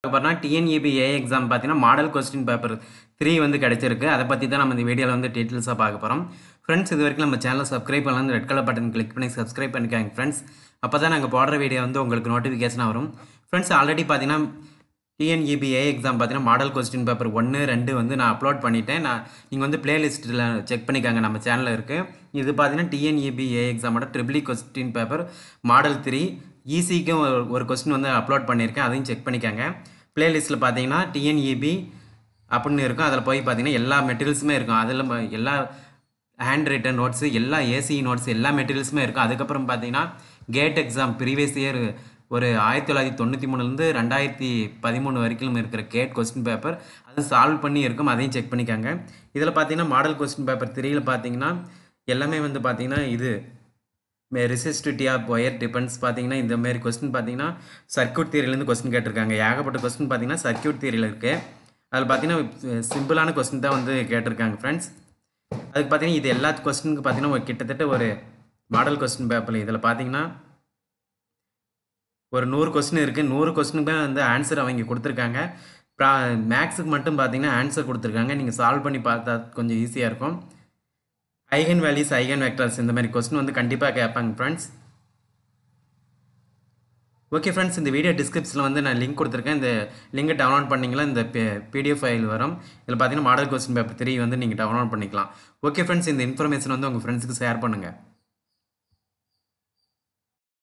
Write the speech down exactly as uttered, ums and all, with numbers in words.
அப்புறம்னா TNEB A exam பார்த்தீங்கன்னா model question paper three வந்து கிடைச்சிருக்கு. அதை பற்றி தான் நம்ம இந்த வீடியோவில் வந்து டீட்டெயில்ஸாக பார்க்க போகிறோம். ஃப்ரெண்ட்ஸ், இது வரைக்கும் நம்ம சேனலை சப்ஸ்கிரைப் பண்ணலாம், ரெட் கலர் பட்டன் கிளிக் பண்ணி சப்ஸ்கிரைப் பண்ணிக்காங்க ஃப்ரெண்ட்ஸ். அப்போ தான் நாங்கள் போடுற வீடியோ வந்து உங்களுக்கு நோட்டிஃபிகேஷனாக வரும். ஃப்ரெண்ட்ஸ், ஆல்ரெடி பார்த்தீங்கன்னா டிஎன்இபி ஏ எக்ஸாம் பார்த்தீங்கன்னா மாடல் கொஸ்டின் பேப்பர் ஒன்று ரெண்டு வந்து நான் அப்லோட் பண்ணிட்டேன். நான் நீங்கள் வந்து பிளேலிஸ்ட்டில் செக் பண்ணிக்காங்க, நம்ம சேனலில் இருக்குது. இது பார்த்தீங்கன்னா டிஎன்இபி ஏ எக்ஸாமோட triple question paper model three ஈஸிக்கும் ஒரு ஒரு கொஸ்டின் வந்து அப்லோட் பண்ணியிருக்கேன், அதையும் செக் பண்ணிக்காங்க. பிளேலிஸ்ட்டில் பார்த்தீங்கன்னா டிஎன்இபி அப்படின்னு இருக்கும், அதில் போய் பார்த்தீங்கன்னா எல்லா மெட்டீரியல்ஸுமே இருக்கும். அதில் எல்லா ஹேண்ட் ரிட்டன் நோட்ஸு, எல்லா ஏசி நோட்ஸ், எல்லா மெட்டீரியல்ஸுமே இருக்கும். அதுக்கப்புறம் பார்த்தீங்கன்னா கேட் எக்ஸாம் ப்ரீவியஸ் இயர் ஒரு ஆயிரத்தி தொள்ளாயிரத்தி தொண்ணூற்றி மூணுலேருந்து ரெண்டாயிரத்தி பதிமூணு வரைக்கும் இருக்கிற கேட் கொஸ்டின் பேப்பர் அது சால்வ் பண்ணி இருக்கும், அதையும் செக் பண்ணிக்காங்க. இதில் பார்த்தீங்கன்னா மாடல் கொஸ்டின் பேப்பர் த்ரீயில் பார்த்தீங்கன்னா எல்லாமே வந்து பார்த்தீங்கன்னா இது ரெசிஸ்டிவிட்டி ஆஃப் ஒயர் டிபெண்ட்ஸ் பார்த்தீங்கன்னா இந்த மாதிரி கொஸ்டின் பார்த்தீங்கன்னா சர்க்யூட் தியரிலேருந்து கொஸ்டின் கேட்டிருக்காங்க. ஏகப்பட்ட கொஸ்டின் பார்த்தீங்கன்னா சர்க்யூட் தியரியில் இருக்குது. அதில் பார்த்தீங்கன்னா சிம்பிளான கொஸ்டின் தான் வந்து கேட்டிருக்காங்க ஃப்ரெண்ட்ஸ். அதுக்கு பார்த்தீங்கன்னா இது எல்லா கொஸ்டினுக்கு பார்த்தீங்கன்னா கிட்டத்தட்ட ஒரு மாடல் கொஸ்டின் பேப்பர் இதில் பார்த்தீங்கன்னா ஒரு நூறு கொஸ்டின் இருக்குது. நூறு கொஸ்டினுக்கு வந்து ஆன்சர் அவங்க கொடுத்துருக்காங்க. ப்ரா மேக்ஸுக்கு மட்டும் பார்த்தீங்கன்னா ஆன்சர் கொடுத்துருக்காங்க. நீங்கள் சால்வ் பண்ணி பார்த்தா கொஞ்சம் ஈஸியாக இருக்கும். ஐகன் வேல்யூஸ், ஐகன் வெக்டர்ஸ் இந்த மாதிரி கொஸ்டின் வந்து கண்டிப்பாக கேட்பாங்க ஃப்ரெண்ட்ஸ். ஓகே ஃப்ரெண்ட்ஸ், இந்த வீடியோ டிஸ்கிரிப்ஷனில் வந்து நான் லிங்க் கொடுத்துருக்கேன். இந்த லிங்கை டவுன்லோட் பண்ணிங்களா இந்த பிடிஎஃப் ஃபைல் வரும். இதில் பார்த்தீங்கன்னா மாடல் கொஸ்டின் பேப்பர் த்ரீ வந்து நீங்கள் டவுன்லோட் பண்ணிக்கலாம். ஓகே ஃப்ரெண்ட்ஸ், இந்த இன்ஃபர்மேஷன் வந்து உங்கள் ஃப்ரெண்ட்ஸுக்கு ஷேர் பண்ணுங்கள்.